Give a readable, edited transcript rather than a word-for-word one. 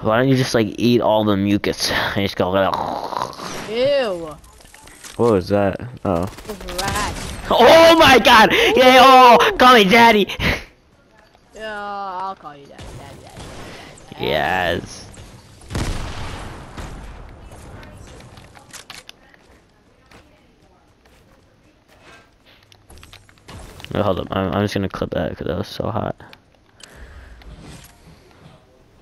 Why don't you just like eat all the mucus and just go like, Ew. what was that? Oh. Those rats. Oh my god! Yeah, oh, call me daddy! Yeah, I'll call you daddy. Yes. Wait, hold up, I'm just gonna clip that because that was so hot.